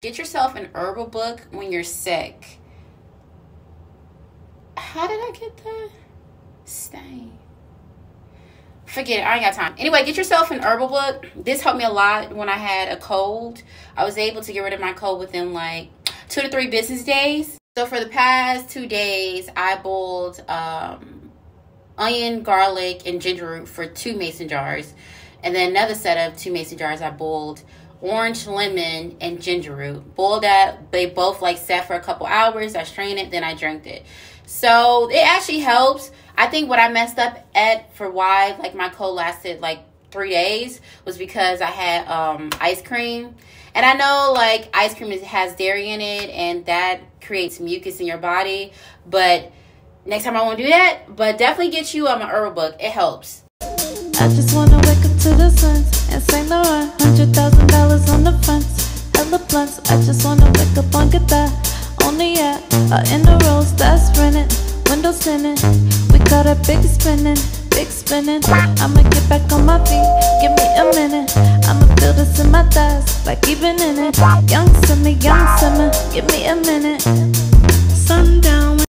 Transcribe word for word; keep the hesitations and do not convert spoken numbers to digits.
Get yourself an herbal book when you're sick. How did I get the stain? Forget it. I ain't got time. Anyway, get yourself an herbal book. This helped me a lot when I had a cold. I was able to get rid of my cold within like two to three business days. So for the past two days, I boiled um, onion, garlic, and ginger root for two mason jars. And then another set of two mason jars, I boiled orange, lemon, and ginger root. Boiled that. They both like sat for a couple hours. I strained it, then I drank it. So it actually helps. I think what I messed up at for why like my cold lasted like three days was because I had um, ice cream. And I know like ice cream is, has dairy in it, and that creates mucus in your body. But next time I won't do that. But definitely get you um, an herbal book. It helps. I just wanna wake up to the suns and Saint Laurent, hundred thousand dollars on the fronts, hella blunts. I just wanna wake up on guitar, on the yacht, or in the rolls that's rented, windows tinted. We call that big spinning, big spinning. I'ma get back on my feet, give me a minute. I'ma feel this in my thighs, like even in it. Young summer, young summer, give me a minute. Sundown.